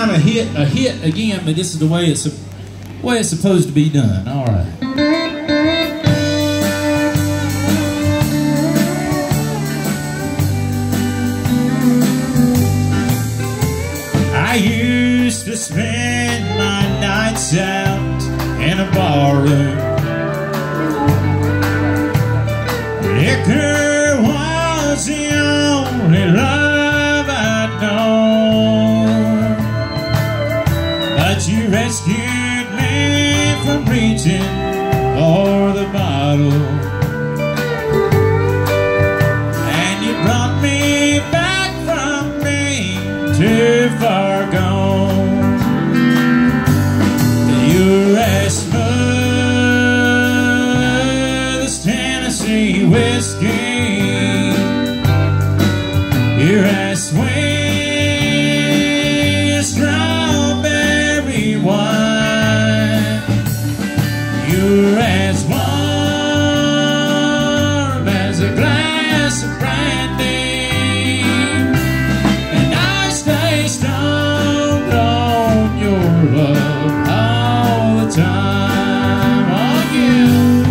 not a hit again, but this is the way it's supposed to be done. All right. I used to spend my nights out in a barroom. Liquor was the only love I'd known, but you rescued me from reaching for the bottle, and you brought me back from being too far gone. You're as smooth as Tennessee whiskey. You're as sweet as strawberry wine. You're as warm as a glass of brandy, and I stay stoned on your love all the time. On you.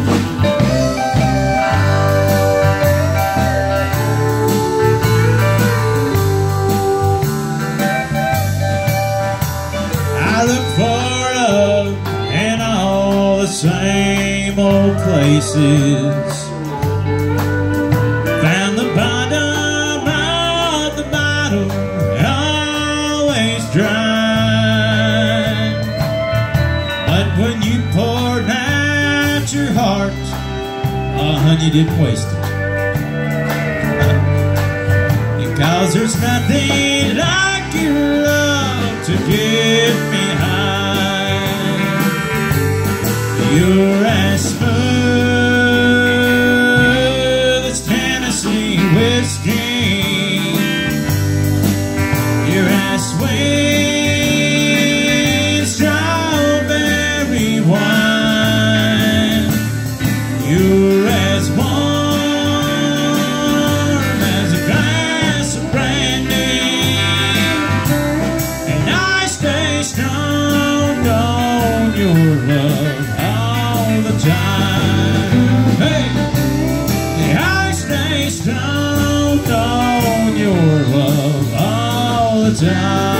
I look for love in all the same old places. Found the bottom of the bottle always dry, but when you poured out your heart, oh honey, you didn't waste it. Because there's nothing like your love to get me high. You're as smooth as Tennessee whiskey. You're as sweet as strawberry wine. You're as warm as a glass of brandy, and I stay stoned on your love all the time. Hey, I stay stoned on your love all the time.